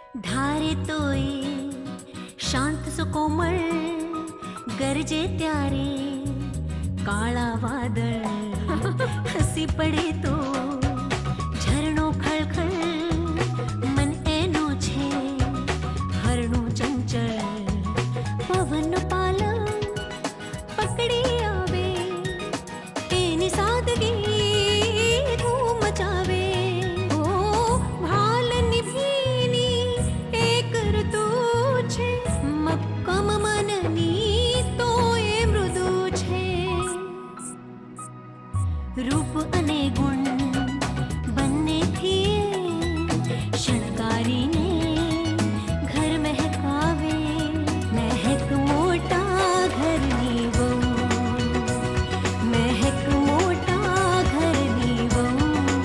धारे तोए शांत सुकोमल गरजे त्यारे काला वादळ हसी पड़े तो झरणो खळखळ मन एनो छे हरणो चंचल पवन पालव पकड़ी आवे एनी सादगी धूम मचावे ओ भाल निभीनी एक ऋतु छे मक्कम मननी तो ए मृदु छे रूप अने गुण बन्ने थी शणगारी ने घर महकावे महक मोटा घरनी बहू महक मोटा घरनी बहू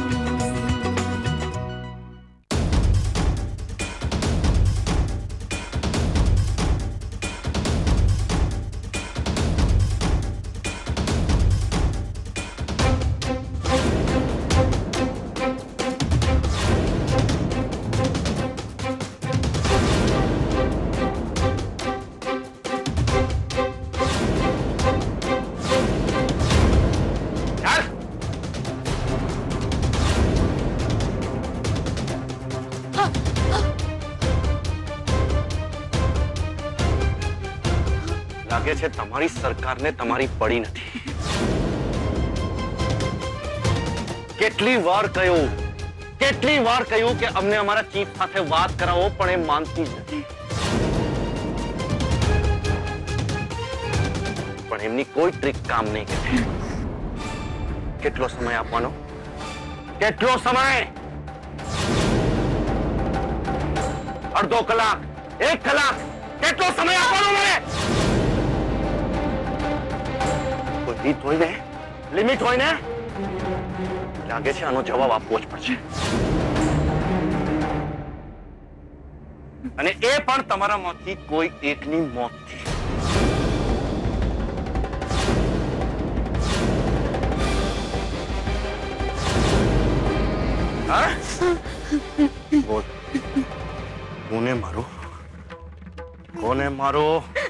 લાગે છે તમારી સરકારને તમારી પડી નથી। કેટલી વાર કહ્યું કે અમને અમારા ચીફ સાથે વાત કરાવો પણ એ માનતી જ નથી। પણ એમની કોઈ ટ્રીક કામ નહીં કરે। કેટલો સમય આપવાનો? કેટલો સમય? અડધો કલાક, 1 કલાક, કેટલો સમય આપવાનો મને? लिमिट होय ने लागे छे आनो जवाब आपवो ज पड़शे अने ए पण तमारा मांथी कोई एकनी मौतथी। हाँ? बोल कोने मारो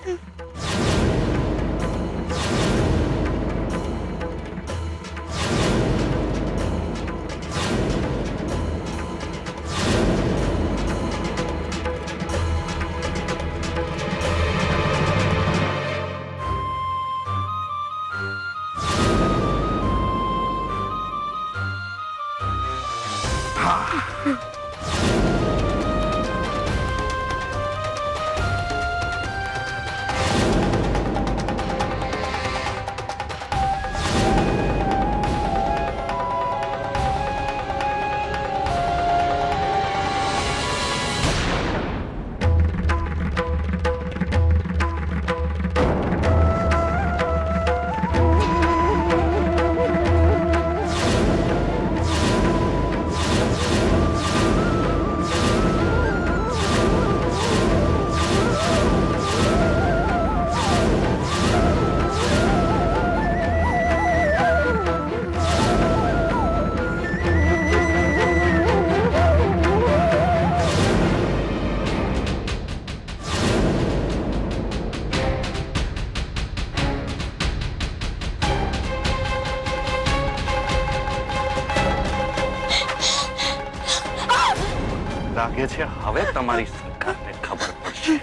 लागे छे हवे तमारी सरकारने खबर पड़शे।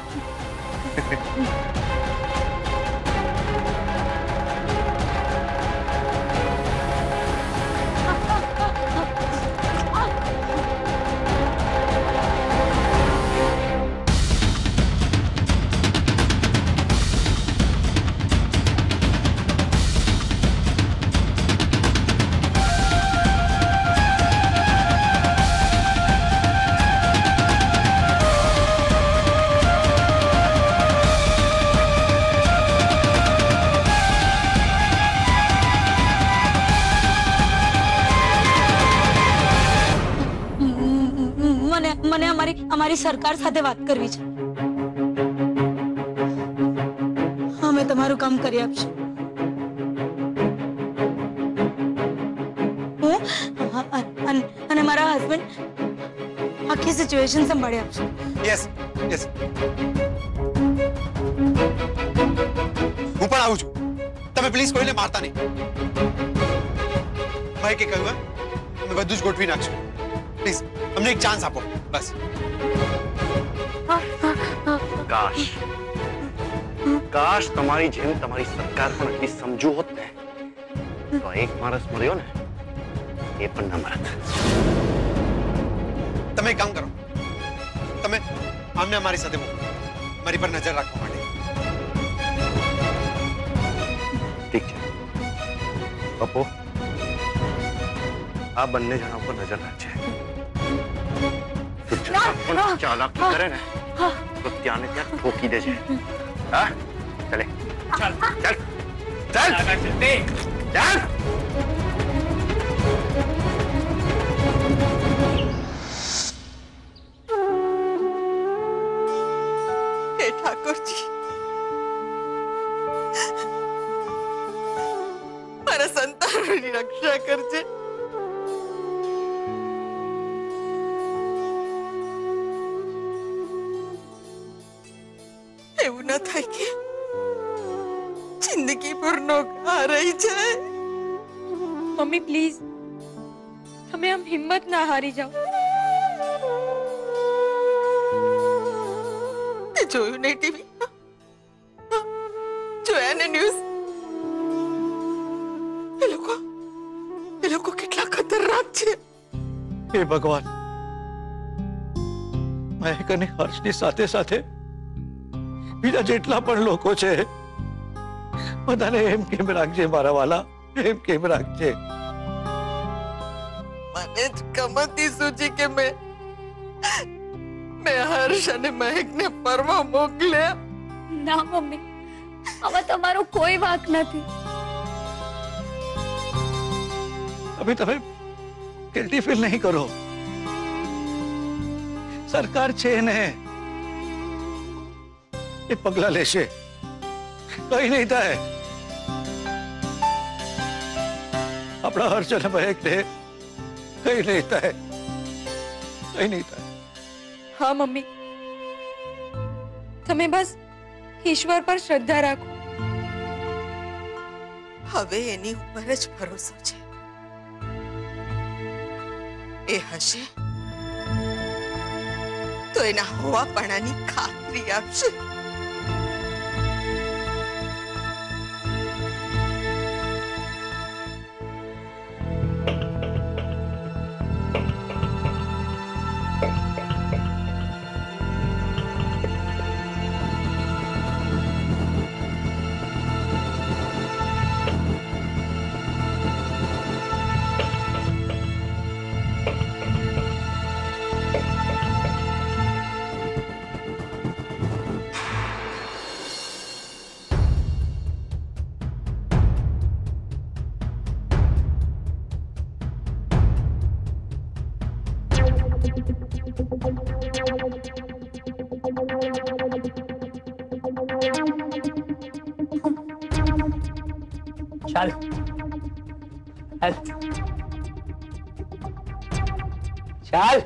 મને અમારી સરકાર સાથે વાત કરવી છે। અમે તમારું કામ કરી આપશું। અને મારા હસબન્ડ આખી સિચ્યુએશન સંભાળી આપશે. યસ યસ, હું પણ આવું છું. તમે પ્લીઝ કોઈને મારતા નહીં. ભાઈ કે કહ્યું અમે બધું જ ગોઠવી નાખશું. પ્લીઝ અમને એક ચાન્સ આપો બસ. કાશ કાશ તમારી જેમ તમારી સરકાર પણ એટલી સમજુ હોત ને તો એક માણસ મર્યો ને એ પણ ન મરત. તમે એક કામ કરો, તમે આમને અમારી સાથે મોકલો મારી પર નજર રાખવા માટે. ઠીક છે પપ્પો, આ બંને જણા ઉપર નજર રાખજે. તો જરા પણ ચાલાકી કરે ને તો ત્યાં ને ત્યાં ઠોકી દેજે. હા ચલે ચાલ ચાલ ચાલ ચાલ. हे ठाकुर जी, મારા સંતાનોની રક્ષા કરજે. એવું ન થાય કે જિંદગી ભરનો ઘા રહી જાય. મમ્મી પ્લીઝ, તમે આમ હિંમત ના હારી જાઓ. જોયું ને ટીવી, જોયા ને ન્યૂઝ? એ લોકો કેટલા ખતરનાક છે. હે ભગવાન, મહેક અને હર્ષની સાથે સાથે બીજા જેટલા પણ લોકો છે બધાને એમ કેમ રાખજે મારા વાલા, એમ કેમ રાખજે. મને જ કમતી સૂચી કે મેં હર્ષ અને મહેકને ફરવા મોકલ્યા. ના મમ્મી, આમાં તમારો કોઈ વાંક નથી. અભી તમે ગિલ્ટી ફીલ નહીં કરો. સરકાર છે ને એ પગલા લેશે, કઈ નહીં થાય. આપણા હર્ષ અને મહેકને કઈ નહીં થાય, કઈ નહીં થાય. હા મમ્મી, તમે બસ ઈશ્વર પર શ્રદ્ધા રાખો. હવે એની ઉપર જ ભરોસો છે. એ હશે તો એના હોવાપણાની ખાતરી આપશે. ચાલ ચાલ.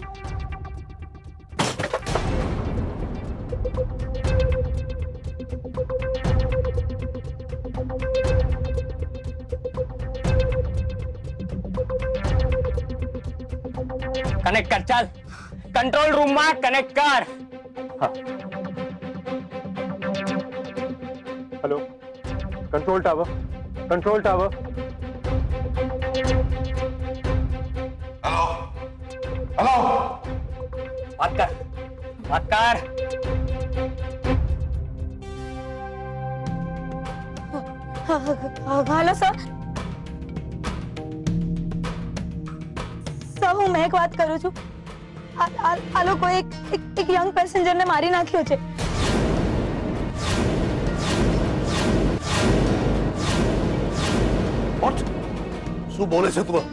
કનેક્ટ કર, ચાલ કંટ્રોલ રૂમ માં કનેક્ટ કર. Hello control tower, control tower. Hello hello, बात कर, बात कर. Hello sir. સર, હું મહેક વાત કરું છું. આ લોકો એક યંગ પેસેન્જરને મારી નાખ્યો છે. શું બોલે છે તું?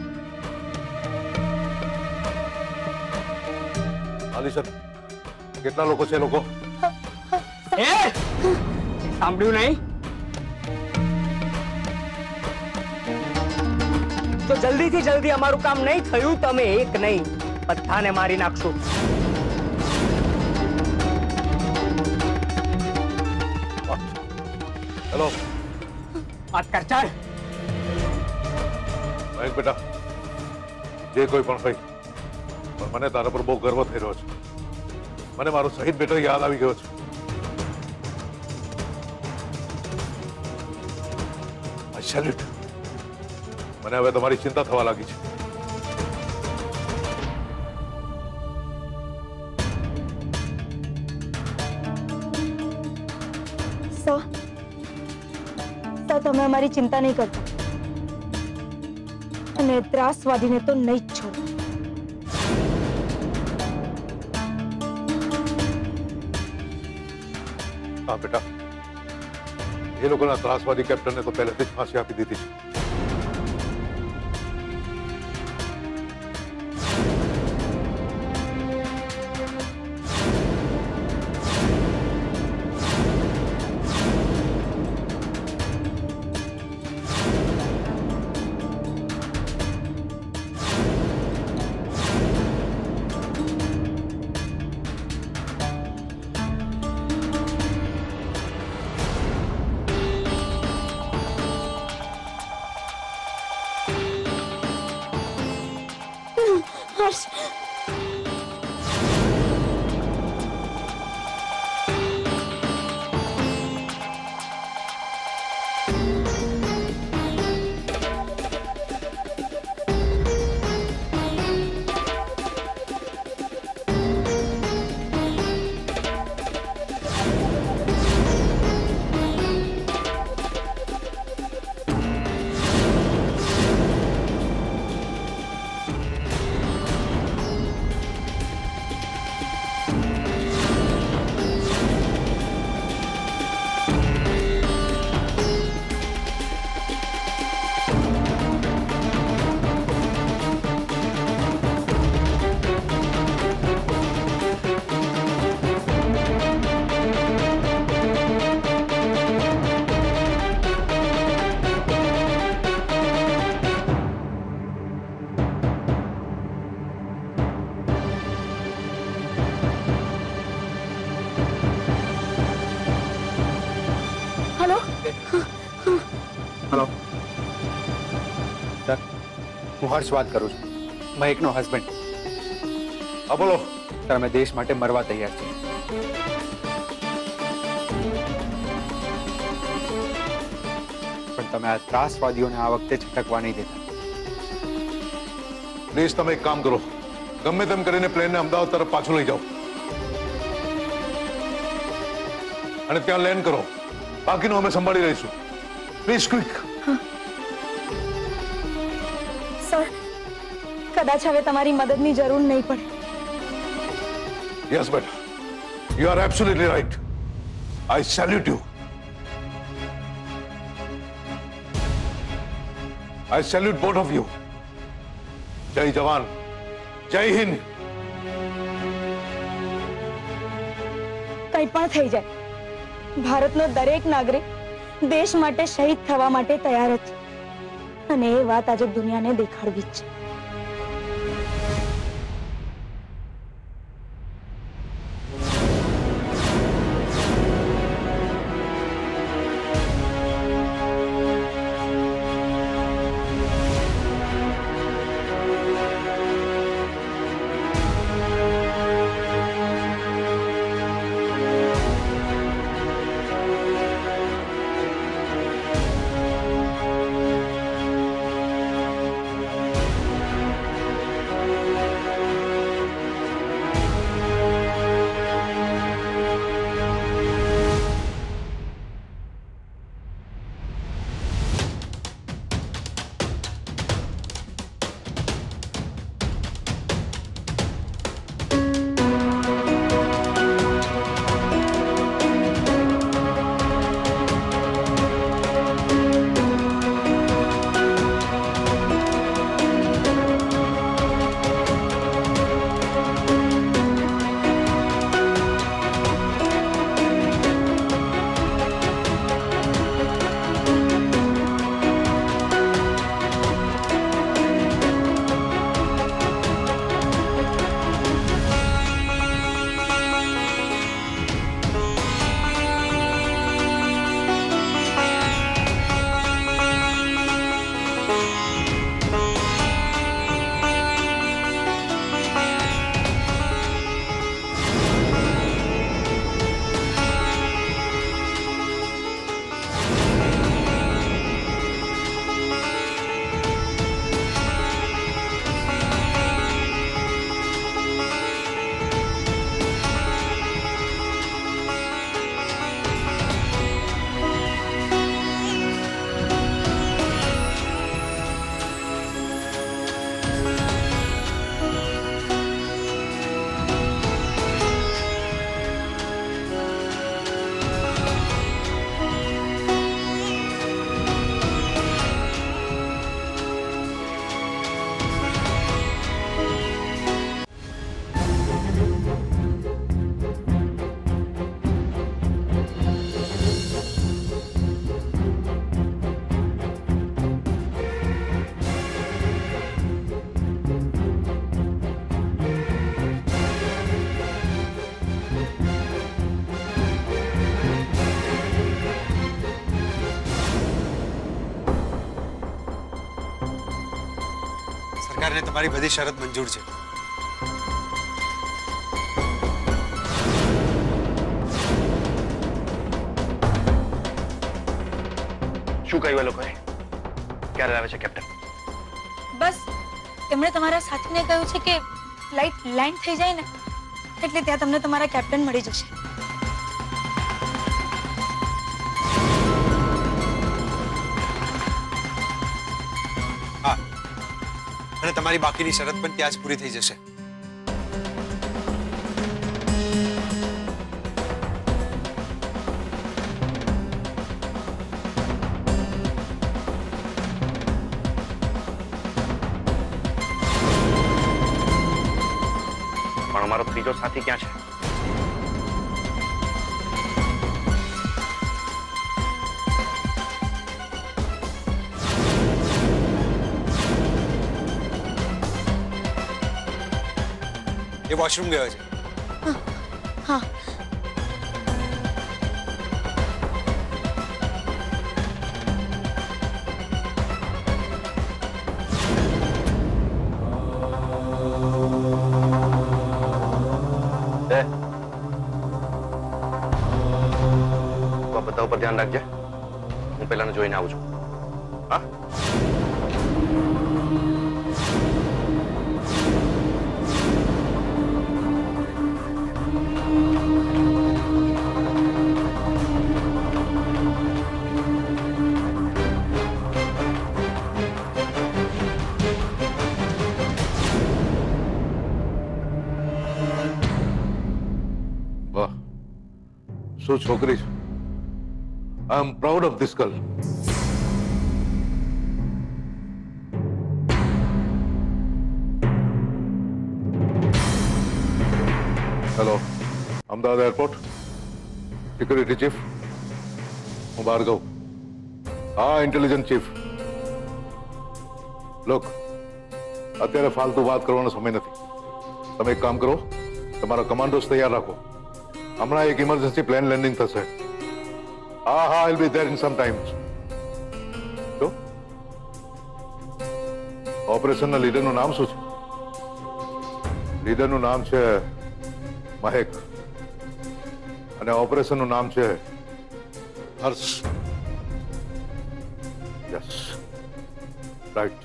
आली सर, कितना लोगों से लोगों? સાંભળ્યું નહીં? તો જલ્દીથી જલ્દી અમારું કામ નહીં થયું, તમે એક નહીં બધાને મારી નાખશું. હેલો વાત કર ચાલ. મહેક બેટા, જે કોઈ પણ હોય, પણ મને તારા પર બહુ ગર્વ થઈ રહ્યો છે. મને મારો શહીદ બેટો યાદ આવી ગયો છે. I salute. મને હવે તમારી ચિંતા થવા લાગી છે. તમે અમારી ચિંતા નહીં કરતા અને ત્રાસવાદીને તો નહીં જ છોડો. હા બેટા, એ લોકોના ત્રાસવાદી કેપ્ટનને તો પહેલેથી જ ફાંસી આપી દીધી છે. હર્ષ, હું હર્ષ વાત કરું છું, મહેકનો હસબન્ડ. હા બોલો. સર, અમે દેશ માટે મરવા તૈયાર છીએ. પણ તમે આ ત્રાસવાદીઓને આ વખતે છટકવા નહીં દેતા. પ્લીઝ તમે એક કામ કરો, ગમે તેમ કરીને પ્લેનને અમદાવાદ તરફ પાછું લઈ જાઓ અને ત્યાં લેન્ડ કરો. બાકીનું અમે સંભાળી રહીશું. Please quick. સર, કદાચ હવે તમારી મદદની જરૂર નહીં પડે. યસ બેટા, you are absolutely right. I salute you. I salute both of you. Jai Jawan, Jai Hind. કંઈ પણ થઈ જાય, ભારતનો દરેક નાગરિક દેશ માટે શહીદ થવા માટે તૈયાર જ છે અને એ વાત આજે દુનિયાને દેખાડવી જ છે. મને તમારી બધી શરત મંજૂર છે. શું કહ્યું એ લોકોએ? ક્યારે આવે છે કેપ્ટન? બસ એમણે તમારા સાથીને કહ્યું છે કે ફ્લાઇટ લેન્ડ થઈ જાય ને એટલે ત્યાં તમને તમારા કેપ્ટન મળી જશે. હા, અને તમારી બાકીની શરત પણ ત્યાં જ પૂરી થઈ જશે. અમારો ત્રીજો સાથી ક્યાં છે? એ વોશરૂમ ગયો છે. હા બધા ઉપર ધ્યાન રાખજે. હું પેલાને જોઈને આવું છું. હા, વાહ, શું છોકરી છે. I am proud of this girl. Hello, Ahmedabad Airport. Security Chief. હું ભાર્ગવ. હા, ઇન્ટેલિજન્સ ચીફ. લોક, અત્યારે ફાલતુ વાત કરવાનો સમય નથી. તમે એક કામ કરો, તમારા કમાન્ડોસ તૈયાર રાખો. હમણાં એક ઇમરજન્સી પ્લેન લેન્ડિંગ થશે. I'll be there in some time. So, ઓપરેશનના લીડરનું નામ શું છે? લીડરનું નામ છે મહેક અને ઓપરેશનનું નામ છે Harsh. Yes, right.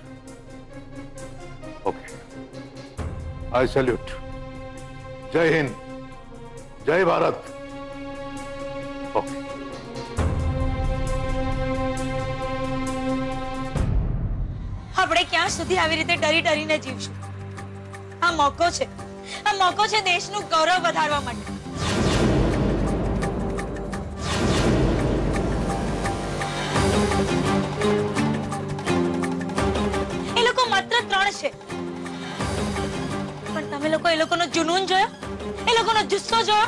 Okay, I salute. જય હિન્દ, જય ભારત. ઓકે. આપણે ક્યાં સુધી આવી રીતે ડરી ડરીને જીવશું? આ મોકો છે, આ મોકો છે દેશનું ગૌરવ વધારવા માટે. એ લોકો માત્ર 3 છે, પણ તમે લોકો એ લોકોનો જુનૂન જોયો, એ લોકોનો જુસ્સો જોયો.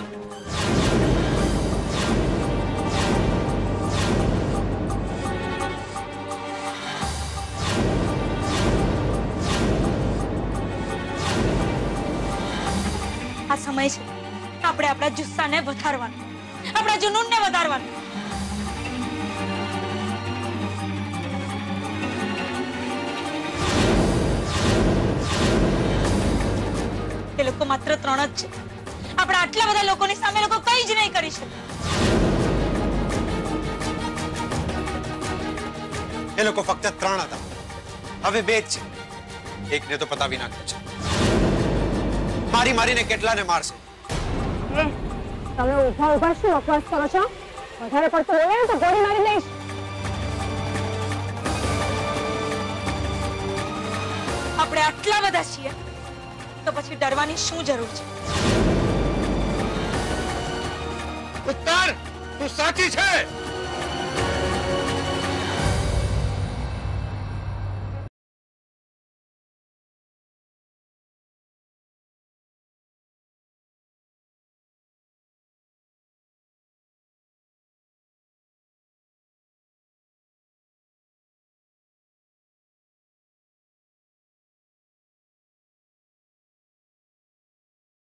આ સમય છે આપણે આપણા જુસ્સાને વધારવાનો, આપણા જુનૂનને વધારવાનો. એ લોકો માત્ર 3 જ છે. આપણે આટલા બધા લોકોની સામે લોકો કંઈ જ નહીં કરી શકે. એ લોકો ફક્ત 3 હતા, હવે 2 જ છે. એકને તો પતાવી નાખ્યો છે. મારી મારીને કેટલાને મારશે? તમે ઉભા ઉભા શું અપવાસ કરો છો? વધારે પડતું બોલે ને તો ગોળી મારી દઈશ. આપણે આટલા બધા છીએ તો પછી ડરવાની શું જરૂર છે? ઉત્તર, તું સાચી છે.